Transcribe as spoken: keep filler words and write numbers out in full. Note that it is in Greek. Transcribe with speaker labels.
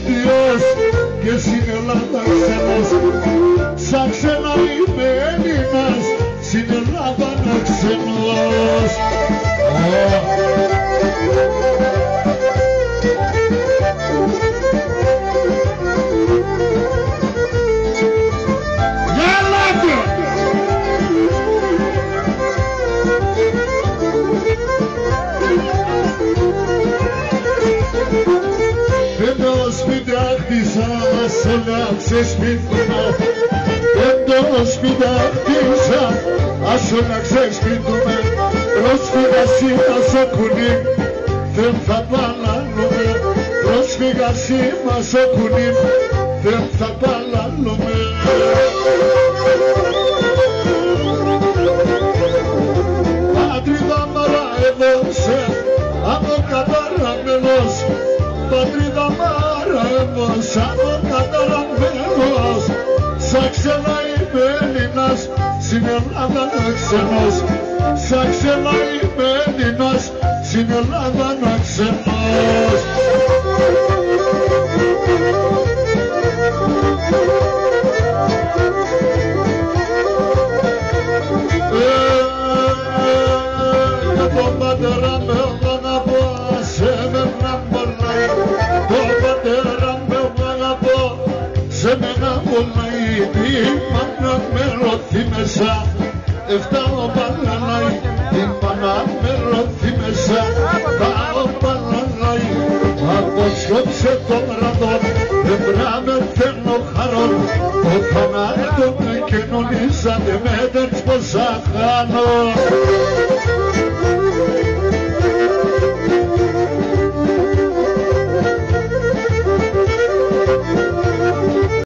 Speaker 1: ίδιος και στην Ελλάδα ξένος. Σαν ξένα είμαι Έλληνας, στην Ελλάδα να ξένος. Σε σπίθουμε, έντονο σπίτι χτίσα, άσο να ξεσπίθουμε, πρόσφυγας είμαι στο κουνί, δεν θα παλάνουμε, πρόσφυγας είμαι στο κουνί, δεν θα παλάνουμε. Πατρίδα μάρα έδωσε, από καταραμένος, πατρίδα μάρα έδωσε, από καταραμένος. Σαν ξένα είμαι Έλληνας, στην Ελλάδα να ξένος. Σαν ξένα είμαι Έλληνας, στην Ελλάδα να ξένος. Για τον πατέρα με αγαπώ, σε μένα μολάει. Τον πατέρα με αγαπώ, σε μένα μολάει. Η μάνα με ρωθεί μέσα, έφταω παλανάει. Η μάνα με ρωθεί μέσα, πάω παλανάει. Αποσκόψε το βραδόν, δεν πράμεθαινω χαρόν. Το θανάτο με κοινωνήσατε με δεν πως θα χάνω.